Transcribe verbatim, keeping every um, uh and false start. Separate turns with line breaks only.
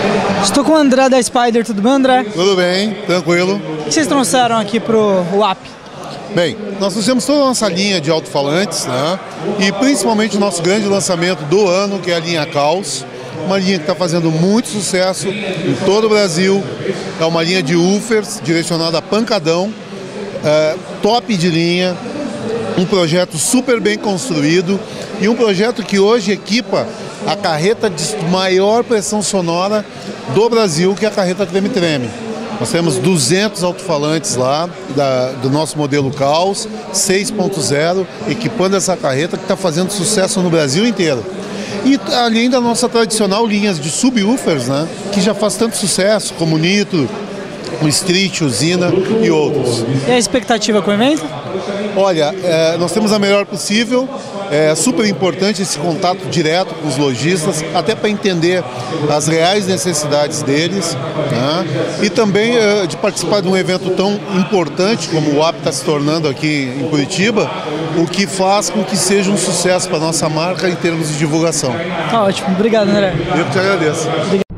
Estou com o André da Spider, tudo bem, André?
Tudo bem, tranquilo.
O que vocês trouxeram aqui pro U A P?
Bem, nós fizemos toda a nossa linha de alto-falantes, né? E principalmente o nosso grande lançamento do ano, que é a linha Caos. Uma linha que está fazendo muito sucesso em todo o Brasil. É uma linha de woofers direcionada a pancadão, é, top de linha, um projeto super bem construído e um projeto que hoje equipa a carreta de maior pressão sonora do Brasil, que é a carreta Treme-Treme. Nós temos duzentos alto-falantes lá da, do nosso modelo Caos seis ponto zero, equipando essa carreta que está fazendo sucesso no Brasil inteiro. E além da nossa tradicional linhas de subwoofers, né, que já faz tanto sucesso, como o Nitro, o Street, Usina e outros.
E a expectativa com o evento?
Olha, é, nós temos a melhor possível, é super importante esse contato direto com os lojistas, até para entender as reais necessidades deles, né? E também é, de participar de um evento tão importante como o A P está se tornando aqui em Curitiba, o que faz com que seja um sucesso para a nossa marca em termos de divulgação.
Tá ótimo, obrigado, André.
Eu que te agradeço.
Obrigado.